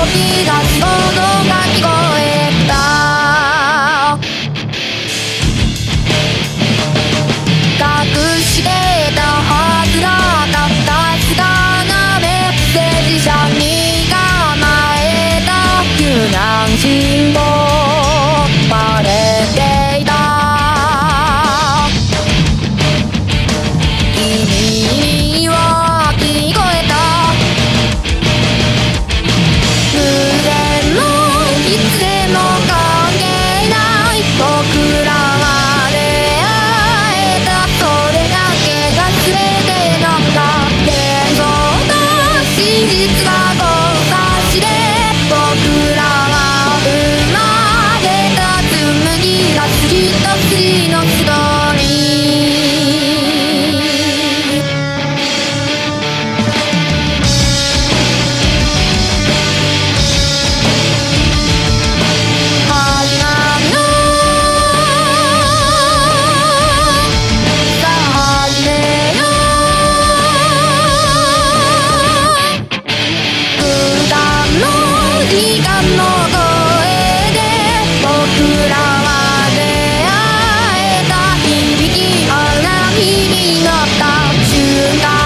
び出すものが聞こえた。隠してたはずなかったすがなメッセージ車に構えた救難信号まれていた。君には聞こえた。無限もいつでも関係ない僕らは出会えた。それだけが全てなんだ。現像と真実が交差して僕らは生まれた。紡ぎ出す一筋のストーリー。始まるよ。さあ始めよう。空間の時間の声で僕らは出会えた。響き合う波に乗った瞬間